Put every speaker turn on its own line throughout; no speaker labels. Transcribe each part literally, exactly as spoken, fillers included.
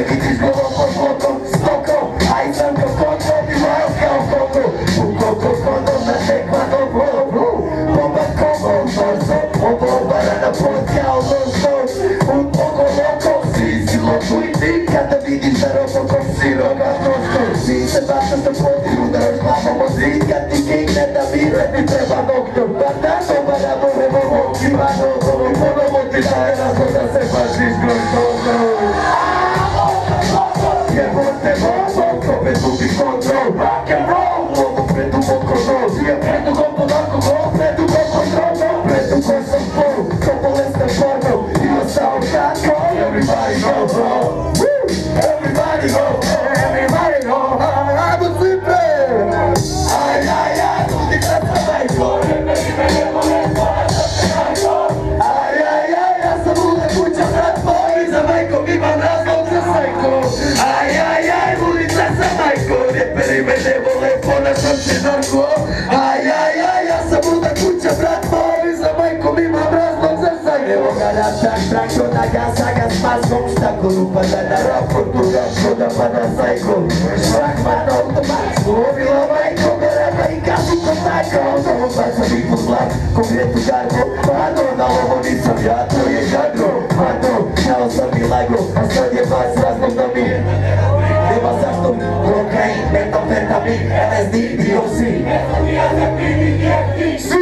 vidiš golom pod blokom, stokom, a i sam kao kontrol i majas kao kondo. U koliko kondom na tekvano bolo blu, bomba kombo u torso, ovo obara na pod kao non-stop. U oko loko, si si loku i ti, kada vidiš da robokop si roga prosto. Si se baša sa podi, udaraš glavom od zid, kad ti kigne da mire ti treba doktor. Bardan obara borevo moki mano, ovo ponovo ti daje razlog da se pažiš kroz dobro. Jebote bobo, opet gubi kontrol, rock and roll, ovo preduboko noz. Ja predugom pod alkohol, predugom kontrolno, predugom sam pol, ko bolestan porno, ima samo kratko. Everybody go, bro, everybody go, everybody go, ajmo slipe. Aj, aj, aj, ljudi sad sam najko. Aj, aj, aj, ja sam luda kuća, brat moj, za majkom imam razlog za sajko. Aj, aj, aj, ulica sam majko, reperi me ne vole, ponašam se narko. Aj, aj, aj, ja sam luda kuća, brat moj, za majkom imam razlog za sajko. Evo ga na tak, traktor na gasa ga s maskom, štako upada na raportu, račko da pada sajko. Šlakman na automat, slovila majko, garaka i kasu kontajka, automo baca mi po zlat, konkretnu garbo. Mano, na ovo nisam ja, to je jadro. Mano, znao sam i lago, a sad je vas razlog da mi nema zašto. Kokain, metamfetamin, L S D, D O C. Svi!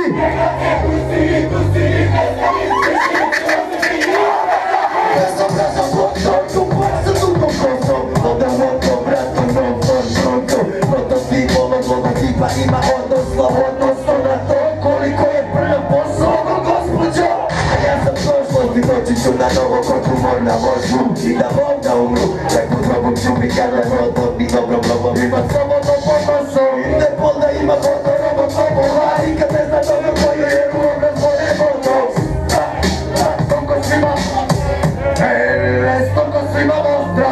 Bezobrazan doktor, tupor sa dugom kosom, onda moto, brato, non for pronto. Prototip ovog logotipa ima odnosno, odnosno na to koliko je prljav posao, ovo gospođo. A ja sam prošlost i doći ću na novo kod humor na vožbu i da Bog da umru. Čak pod robom ću mi kada rodom i dobrom robom ima slobodno ponosom. Interpol da ima foto robot slobova i kad ne zna dobro koji je u obraz vore motos. Ha, ha, toliko svima, res, toliko svima mostra.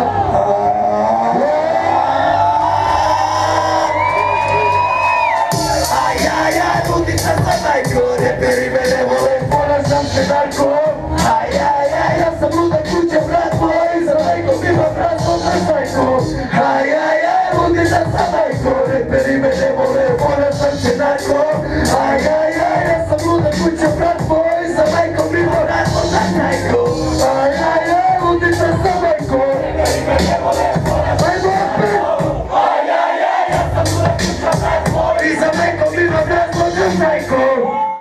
Aj, aj, aj, ludica sam najko, reperi me ne vole, ponašam se narko. Aj, aj, aj, ja sam luda kuća, brat moj, za majkom imam razlog za sajko. Aj, aj, aj, ludica sam najko, reperi me